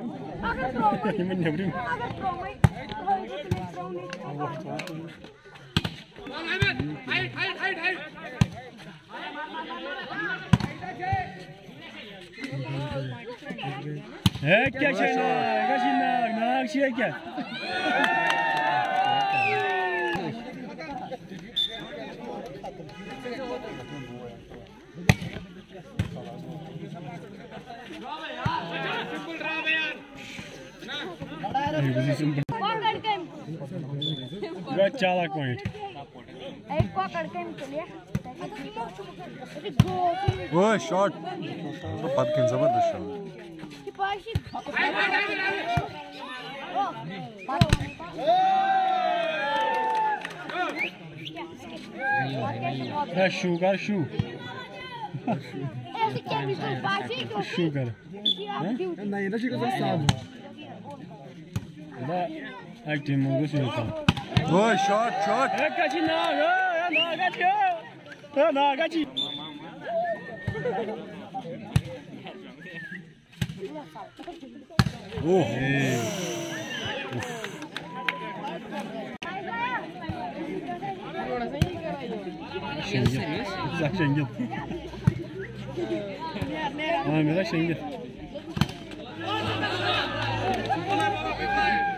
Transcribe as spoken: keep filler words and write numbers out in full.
Yemin nebrim. Hayır, hayır, hayır, hayır. Hey, kaçına, kaçına, nak şey gel. Gak çalak point. एक पकड़ के निकलिए Oh, shot. तो पद किन जबरदस्त shot. सिपाही Ver şu, ver şu. ऐसे क्या भी तो बाजी को Şu कर. नहीं ना शिकस्त साहब Da active mode से होता. Oh, shot, shot. Hey, kaçına, hey, nak kaçıyor. Hey, nak kaçıyor. Oh. Hey. Şengel. Güzel şengel. Aa, merak şengel.